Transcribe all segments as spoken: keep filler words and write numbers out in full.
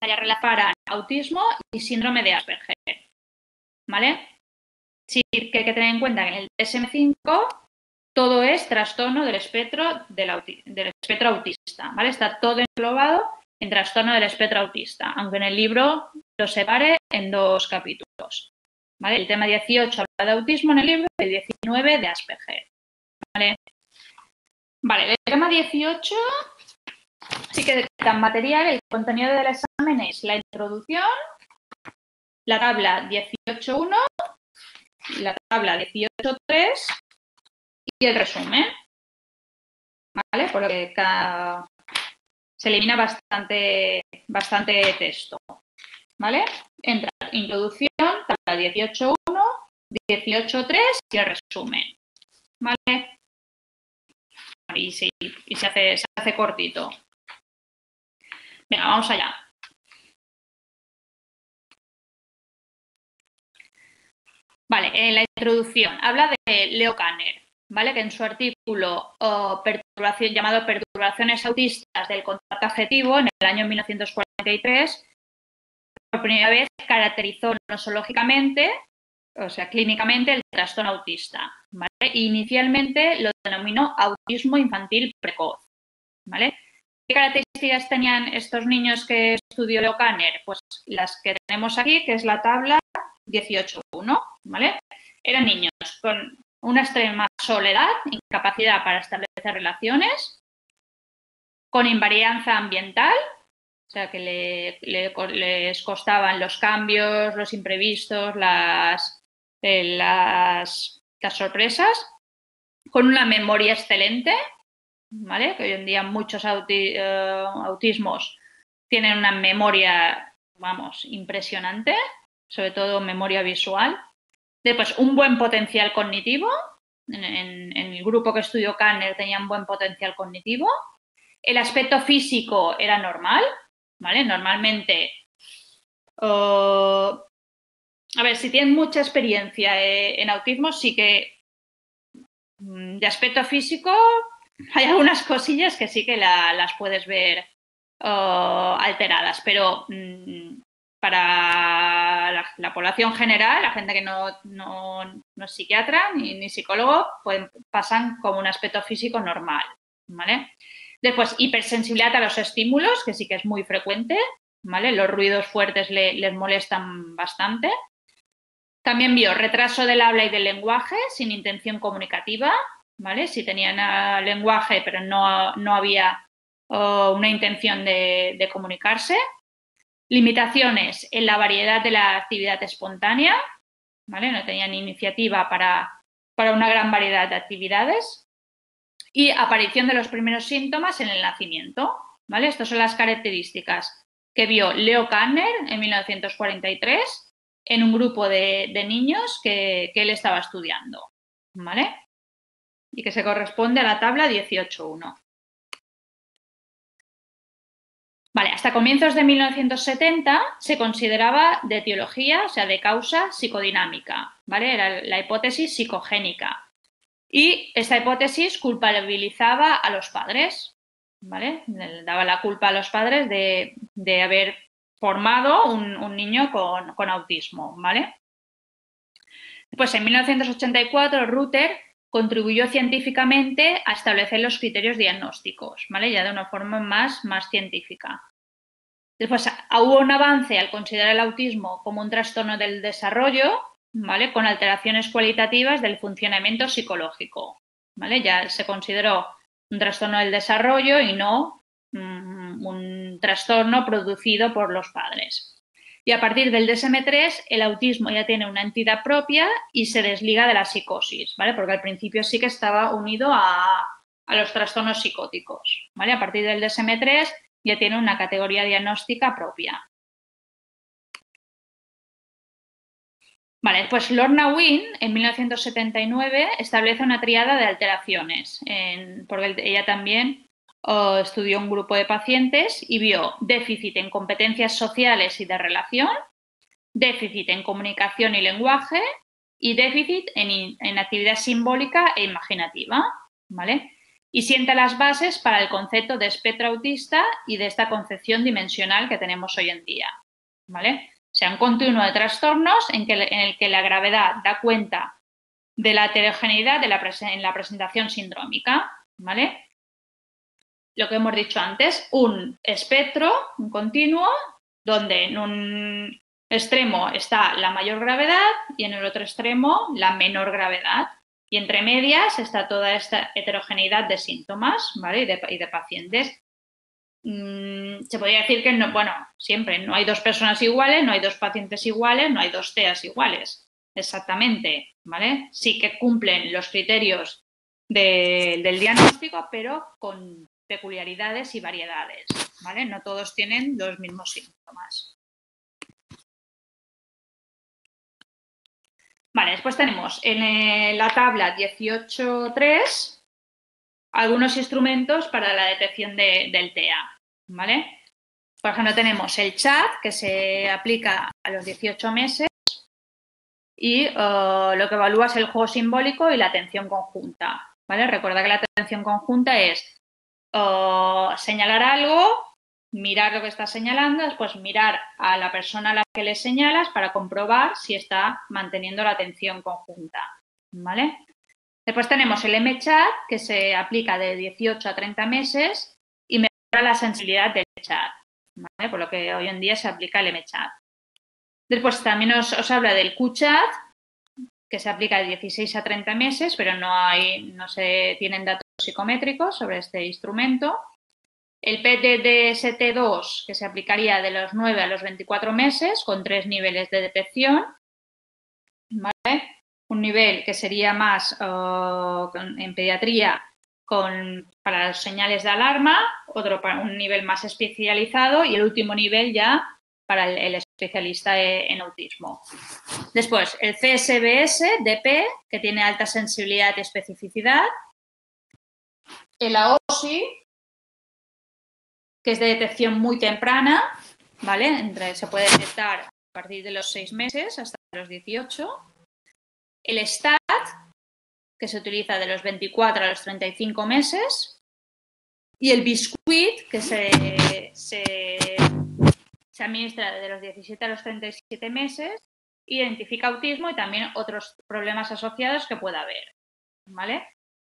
haya relación para autismo y síndrome de Asperger, ¿vale? Sí que hay que tener en cuenta que en el D S M cinco todo es trastorno del espectro, del, auti del espectro autista, ¿vale? Está todo englobado en trastorno del espectro autista, aunque en el libro lo separe en dos capítulos, ¿vale? El tema dieciocho habla de autismo en el libro y el diecinueve de Asperger, ¿vale? Vale, el tema dieciocho sí que tan material, el contenido del examen es la introducción, la tabla dieciocho punto uno, la tabla dieciocho punto tres y el resumen, ¿vale? Por lo que cada... se elimina bastante, bastante texto, ¿vale? Entra introducción, tabla dieciocho punto uno, dieciocho punto tres y el resumen, ¿vale? Y, sí, y se, hace, se hace cortito. Venga, vamos allá. Vale, en la introducción habla de Leo Kanner, ¿vale? Que en su artículo oh, perturbación, llamado Perturbaciones autistas del contacto afectivo, en el año mil novecientos cuarenta y tres, por primera vez caracterizó nosológicamente, o sea, clínicamente, el trastorno autista, ¿vale? Inicialmente lo denominó autismo infantil precoz, ¿vale? ¿Qué características tenían estos niños que estudió Leo Kanner? Pues las que tenemos aquí, que es la tabla dieciocho punto uno, ¿vale? Eran niños con una extrema soledad, incapacidad para establecer relaciones, con invarianza ambiental, o sea, que le, le, les costaban los cambios, los imprevistos, las, eh, las, las sorpresas, con una memoria excelente, ¿vale? Que hoy en día muchos auti uh, autismos tienen una memoria, vamos, impresionante, sobre todo memoria visual. Después, un buen potencial cognitivo. En, en, en el grupo que estudió Kanner tenían buen potencial cognitivo. El aspecto físico era normal, ¿vale? Normalmente, uh, a ver, si tienen mucha experiencia eh, en autismo, sí que de aspecto físico hay algunas cosillas que sí que la, las puedes ver uh, alteradas, pero mmm, para la, la población general, la gente que no, no, no es psiquiatra ni, ni psicólogo, pues pasan como un aspecto físico normal, ¿vale? Después, hipersensibilidad a los estímulos, que sí que es muy frecuente, ¿vale? Los ruidos fuertes le, les molestan bastante. También vio retraso del habla y del lenguaje sin intención comunicativa, ¿vale? Si tenían uh, lenguaje pero no, no había uh, una intención de, de comunicarse. Limitaciones en la variedad de la actividad espontánea, ¿vale? No tenían iniciativa para, para una gran variedad de actividades. Y aparición de los primeros síntomas en el nacimiento, ¿vale? Estas son las características que vio Leo Kanner en mil novecientos cuarenta y tres en un grupo de, de niños que, que él estaba estudiando, ¿vale? Y que se corresponde a la tabla dieciocho punto uno. Vale, hasta comienzos de mil novecientos setenta se consideraba de etiología, o sea, de causa psicodinámica, ¿vale? Era la hipótesis psicogénica. Y esta hipótesis culpabilizaba a los padres, ¿vale? Le daba la culpa a los padres de, de haber formado un, un niño con, con autismo, ¿vale? Pues en mil novecientos ochenta y cuatro Ruther contribuyó científicamente a establecer los criterios diagnósticos, ¿vale? Ya de una forma más, más científica. Después hubo un avance al considerar el autismo como un trastorno del desarrollo, ¿vale? Con alteraciones cualitativas del funcionamiento psicológico, ¿vale? Ya se consideró un trastorno del desarrollo y no um, un trastorno producido por los padres. Y a partir del D S M tres, el autismo ya tiene una entidad propia y se desliga de la psicosis, ¿vale? Porque al principio sí que estaba unido a, a los trastornos psicóticos, ¿vale? A partir del D S M tres ya tiene una categoría diagnóstica propia. Vale, pues Lorna Wynn, en mil novecientos setenta y nueve, establece una tríada de alteraciones, en, porque ella también oh, estudió un grupo de pacientes y vio déficit en competencias sociales y de relación, déficit en comunicación y lenguaje y déficit en, en actividad simbólica e imaginativa, ¿vale? y sienta las bases para el concepto de espectro autista y de esta concepción dimensional que tenemos hoy en día, ¿vale? O sea, un continuo de trastornos en, que, en el que la gravedad da cuenta de la heterogeneidad de la en la presentación sindrómica, ¿vale? Lo que hemos dicho antes, un espectro, un continuo, donde en un extremo está la mayor gravedad y en el otro extremo la menor gravedad. Y entre medias está toda esta heterogeneidad de síntomas, ¿vale? Y de, y de pacientes. Mm, se podría decir que, no, bueno, siempre no hay dos personas iguales, no hay dos pacientes iguales, no hay dos T E As iguales. Exactamente, ¿vale? Sí que cumplen los criterios de, del diagnóstico, pero con peculiaridades y variedades, ¿vale? No todos tienen los mismos síntomas. Vale, después tenemos en la tabla dieciocho punto tres algunos instrumentos para la detección de, del T E A, ¿vale? Por ejemplo, tenemos el chat, que se aplica a los dieciocho meses y uh, lo que evalúa es el juego simbólico y la atención conjunta, ¿vale? Recuerda que la atención conjunta es uh, señalar algo, mirar lo que está señalando, después mirar a la persona a la que le señalas para comprobar si está manteniendo la atención conjunta, ¿vale? Después tenemos el M chat, que se aplica de dieciocho a treinta meses y mejora la sensibilidad del chat, ¿vale? Por lo que hoy en día se aplica el M chat. Después también os, os habla del Q chat, que se aplica de dieciséis a treinta meses, pero no, hay, no se tienen datos psicométricos sobre este instrumento. El P D D S T dos, que se aplicaría de los nueve a los veinticuatro meses, con tres niveles de detección, ¿vale? Un nivel que sería más uh, en pediatría con, para las señales de alarma, otro para un nivel más especializado y el último nivel ya para el, el especialista en autismo. Después, el C S B S D P, que tiene alta sensibilidad y especificidad. El A O S I, que es de detección muy temprana, ¿vale? Entre, se puede detectar a partir de los seis meses hasta los dieciocho. El S T A T, que se utiliza de los veinticuatro a los treinta y cinco meses. Y el Biscuit, que se, se, se administra de los diecisiete a los treinta y siete meses, identifica autismo y también otros problemas asociados que pueda haber, ¿vale?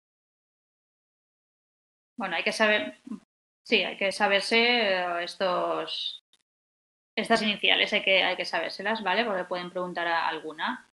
Bueno, hay que saber, sí, hay que saberse estos, estas iniciales, hay que, hay que sabérselas, ¿vale? Porque pueden preguntar a alguna.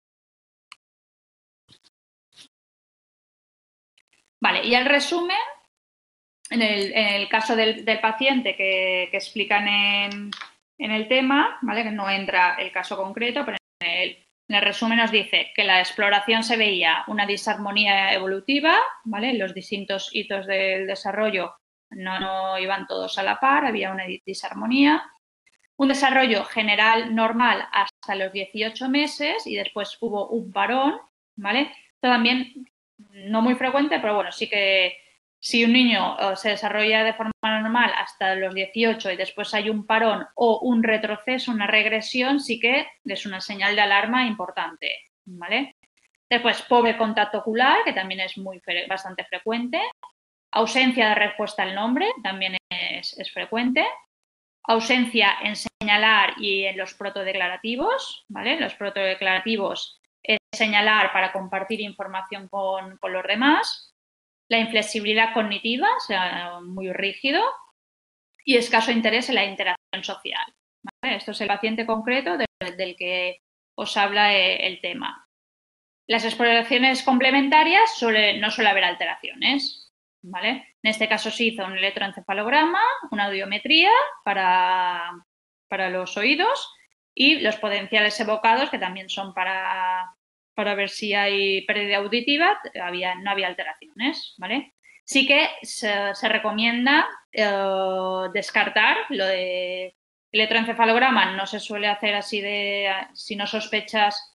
Vale, y el resumen, en el, en el caso del, del paciente que, que explican en, en el tema, ¿vale? Que no entra el caso concreto, pero en el, en el resumen nos dice que la exploración se veía una disarmonía evolutiva, ¿vale? Los distintos hitos del desarrollo no, no iban todos a la par, había una disarmonía. Un desarrollo general normal hasta los dieciocho meses y después hubo un parón, ¿vale? Esto también no muy frecuente, pero bueno, sí que si un niño se desarrolla de forma normal hasta los dieciocho y después hay un parón o un retroceso, una regresión, sí que es una señal de alarma importante, ¿vale? Después, pobre contacto ocular, que también es muy bastante frecuente. Ausencia de respuesta al nombre, también es, es frecuente. Ausencia en señalar y en los protodeclarativos, ¿vale? Los protodeclarativos es señalar para compartir información con, con los demás. La inflexibilidad cognitiva, o sea, muy rígido. Y escaso interés en la interacción social, ¿vale? Esto es el paciente concreto del, del que os habla el tema. Las exploraciones complementarias suele, no suele haber alteraciones, ¿vale? En este caso se hizo un electroencefalograma, una audiometría para, para los oídos y los potenciales evocados, que también son para, para ver si hay pérdida auditiva, había, no había alteraciones, ¿vale? Sí que se, se recomienda eh, descartar lo de electroencefalograma, no se suele hacer así de, si no sospechas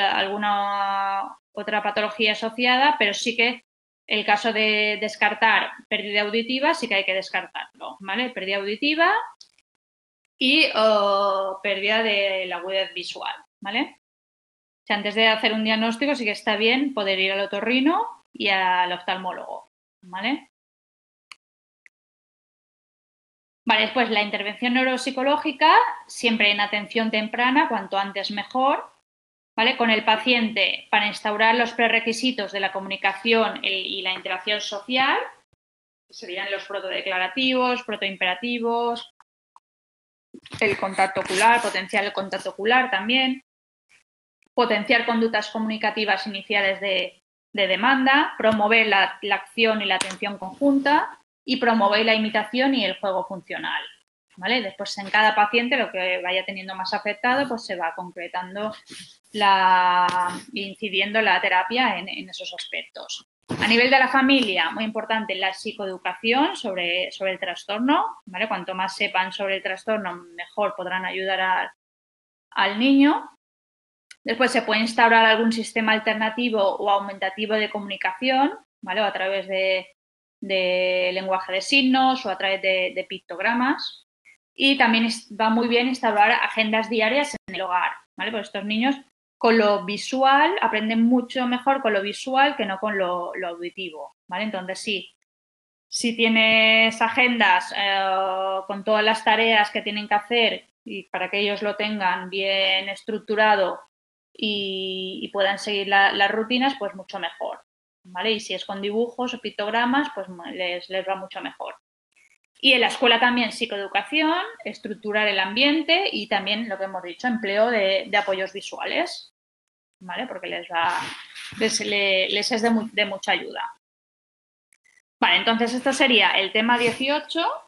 alguna otra patología asociada, pero sí que el caso de descartar pérdida auditiva sí que hay que descartarlo, ¿vale? Pérdida auditiva y oh, pérdida de la agudez visual, ¿vale? O sea, antes de hacer un diagnóstico sí que está bien poder ir al otorrino y al oftalmólogo, ¿vale? Vale, después la intervención neuropsicológica, siempre en atención temprana, cuanto antes mejor, ¿vale? Con el paciente para instaurar los prerequisitos de la comunicación y la interacción social, serían los protodeclarativos, protoimperativos, el contacto ocular, potenciar el contacto ocular también, potenciar conductas comunicativas iniciales de, de demanda, promover la, la acción y la atención conjunta y promover la imitación y el juego funcional. ¿Vale? Después, en cada paciente, lo que vaya teniendo más afectado, pues se va concretando, la, incidiendo la terapia en, en esos aspectos. A nivel de la familia, muy importante la psicoeducación sobre, sobre el trastorno, ¿vale? Cuanto más sepan sobre el trastorno, mejor podrán ayudar a, al niño. Después se puede instaurar algún sistema alternativo o aumentativo de comunicación, ¿vale? O a través de, de lenguaje de signos o a través de, de pictogramas. Y también va muy bien instaurar agendas diarias en el hogar, ¿vale? Porque estos niños con lo visual aprenden mucho mejor con lo visual que no con lo, lo auditivo, ¿vale? Entonces, sí, si tienes agendas eh, con todas las tareas que tienen que hacer y para que ellos lo tengan bien estructurado y, y puedan seguir la, las rutinas, pues mucho mejor, ¿vale? Y si es con dibujos o pictogramas, pues les, les va mucho mejor. Y en la escuela también psicoeducación, estructurar el ambiente y también lo que hemos dicho, empleo de, de apoyos visuales, ¿vale? Porque les, va, les, les es de, de mucha ayuda. Vale, entonces esto sería el tema dieciocho.